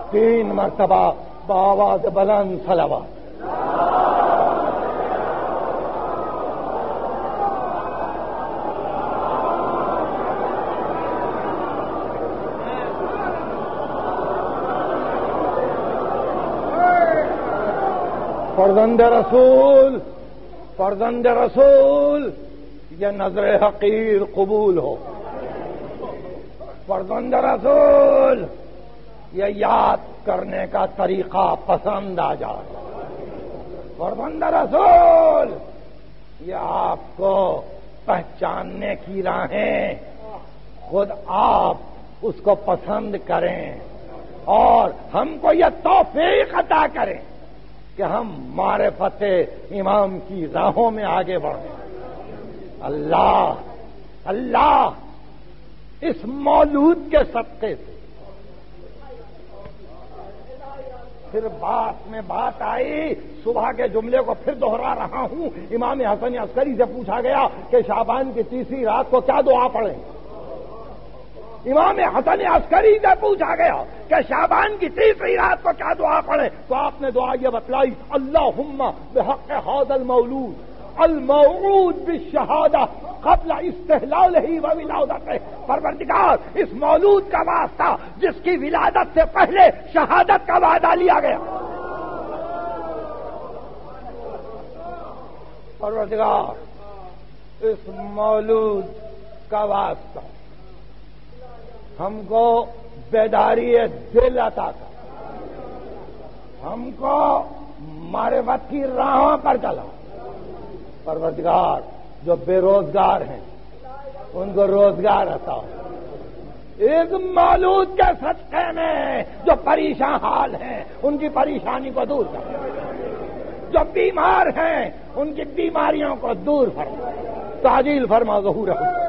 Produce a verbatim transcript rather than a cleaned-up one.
تین مرتبہ بآواز بلند صلوات۔ فرزند رسول، فرزند رسول، یہ نظر حقیر قبول ہو۔ فرزند رسول، یہ یاد کرنے کا طریقہ پسند آ جائے۔ فرزند رسول، یہ آپ کو پہچاننے کی راہیں خود آپ اس کو پسند کریں اور ہم کو یہ توفیق عطا کریں کہ ہم معرفت امام کی راہوں میں آگے بڑھیں۔ اللہ اللہ اس مولود کے صدقے سے پھر بات میں بات آئی، صبح کے جملے کو پھر دوہرا رہا ہوں۔ امام حسن عسکری سے پوچھا گیا کہ شعبان کی تیسری رات کو کیا دعا پڑھیں؟ امام حسن عسکری سے پوچھا گیا کہ شعبان کی تیسری رات کو کیا دعا پڑھیں؟ تو آپ نے دعا یہ بتلائی، اللہم بحق ھذا المولود الموعود بالشہادہ قبل استحلالہ و ولادتہ، پروردگار اس مولود کا واسطہ جس کی ولادت سے پہلے شہادت کا وعدہ لیا گیا، پروردگار اس مولود کا واسطہ ہم کو بیداری دل عطا کر، ہم کو معرفت کی راہوں پر چلا۔ پروردگار جو بے روزگار ہیں ان کو روزگار عطا ہو۔ ایک مولود کے صدقے میں جو پریشان حال ہیں ان کی پریشانی کو دور کر، جو بیمار ہیں ان کی بیماریوں کو دور فرما، تعجیل فرما ظہورہ۔